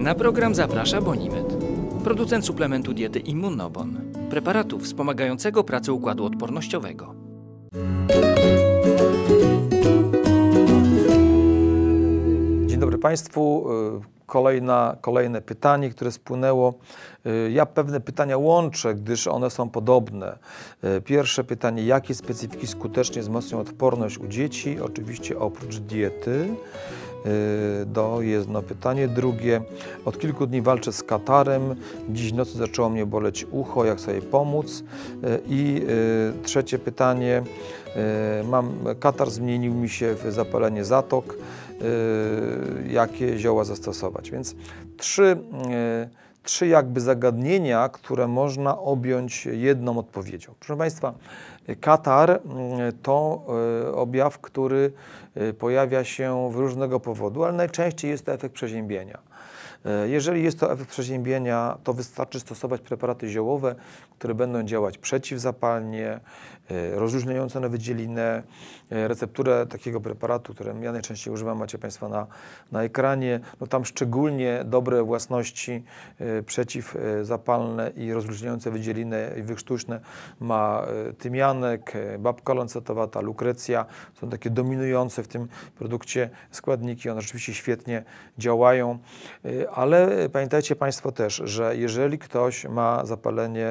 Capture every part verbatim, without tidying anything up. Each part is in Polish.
Na program zaprasza Bonimed, producent suplementu diety Immunobon, preparatu wspomagającego pracę układu odpornościowego. Dzień dobry Państwu. Kolejna, kolejne pytanie, które spłynęło. Ja pewne pytania łączę, gdyż one są podobne. Pierwsze pytanie, jakie specyfiki skutecznie wzmocnią odporność u dzieci? Oczywiście oprócz diety. Do jedno pytanie. Drugie, od kilku dni walczę z katarem. Dziś w nocy zaczęło mnie boleć ucho, jak sobie pomóc? I trzecie pytanie, mam katar, zmienił mi się w zapalenie zatok. Jakie zioła zastosować? Więc trzy, trzy jakby zagadnienia, które można objąć jedną odpowiedzią. Proszę Państwa, katar to objaw, który pojawia się w różnego powodu, ale najczęściej jest to efekt przeziębienia. Jeżeli jest to efekt przeziębienia, to wystarczy stosować preparaty ziołowe, które będą działać przeciwzapalnie, rozluźniające na wydzielinę. Recepturę takiego preparatu, który ja najczęściej używam, macie Państwo na, na ekranie. No tam szczególnie dobre własności przeciwzapalne i rozluźniające wydzielinę i wykrztuśne ma tymianek, babka lancetowata, lukrecja. Są takie dominujące w tym produkcie składniki. One rzeczywiście świetnie działają. Ale pamiętajcie Państwo też, że jeżeli ktoś ma zapalenie,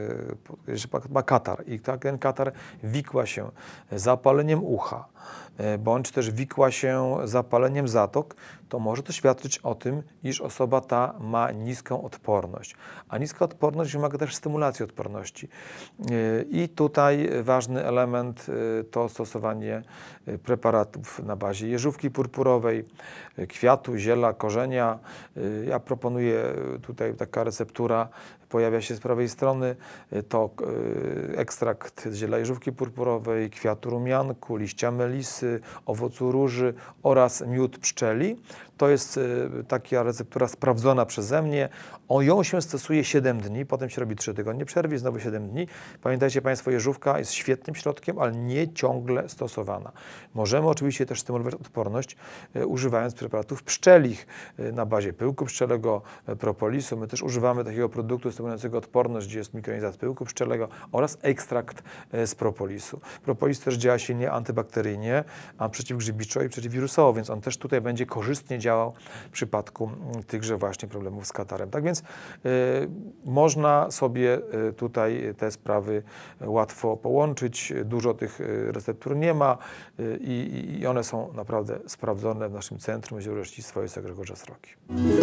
ma katar i ten katar wikła się zapaleniem ucha, bądź też wikła się zapaleniem zatok, to może to świadczyć o tym, iż osoba ta ma niską odporność. A niska odporność wymaga też stymulacji odporności. I tutaj ważny element to stosowanie preparatów na bazie jeżówki purpurowej, kwiatu, ziela, korzenia. Ja proponuję tutaj, taka receptura pojawia się z prawej strony, to ekstrakt z ziela jeżówki purpurowej, kwiatu rumianku, liścia melisy, owocu róży oraz miód pszczeli. To jest taka receptura sprawdzona przeze mnie. O ją się stosuje siedem dni, potem się robi trzy tygodnie przerwy, znowu siedem dni. Pamiętajcie Państwo, jeżówka jest świetnym środkiem, ale nie ciągle stosowana. Możemy oczywiście też stymulować odporność, używając preparatów pszczelich na bazie pyłku pszczelego, propolisu. My też używamy takiego produktu stymulującego odporność, gdzie jest mikronizat pyłku pszczelego oraz ekstrakt z propolisu. Propolis też działa silnie antybakteryjnie, a przeciwgrzybiczo i przeciwwirusowo, więc on też tutaj będzie korzystnie działał w przypadku tychże właśnie problemów z katarem. Tak więc y, można sobie y, tutaj te sprawy łatwo połączyć. Dużo tych y, receptur nie ma y, i, i one są naprawdę sprawdzone w naszym Centrum Ziołolecznictwa Ojca Grzegorza Sroki.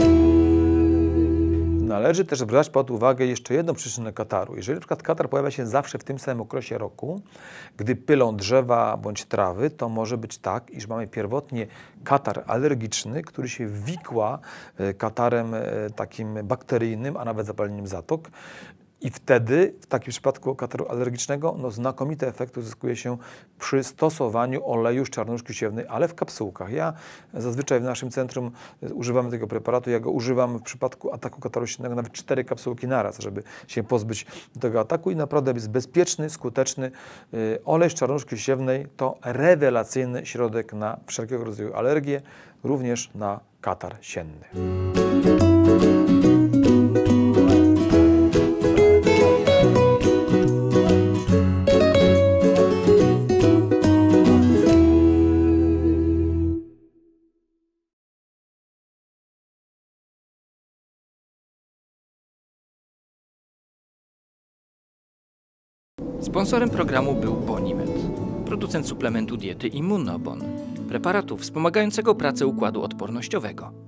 Należy też brać pod uwagę jeszcze jedną przyczynę kataru. Jeżeli na przykład katar pojawia się zawsze w tym samym okresie roku, gdy pylą drzewa bądź trawy, to może być tak, iż mamy pierwotnie katar alergiczny, który się wikła katarem takim bakteryjnym, a nawet zapaleniem zatok. I wtedy, w takim przypadku kataru alergicznego, no znakomity efekt uzyskuje się przy stosowaniu oleju z czarnuszki siewnej, ale w kapsułkach. Ja zazwyczaj w naszym centrum używamy tego preparatu. Ja go używam w przypadku ataku kataru siennego nawet cztery kapsułki naraz, żeby się pozbyć tego ataku i naprawdę jest bezpieczny, skuteczny. Olej z czarnuszki siewnej to rewelacyjny środek na wszelkiego rodzaju alergie, również na katar sienny. Sponsorem programu był Bonimed, producent suplementu diety Immunobon, preparatu wspomagającego pracę układu odpornościowego.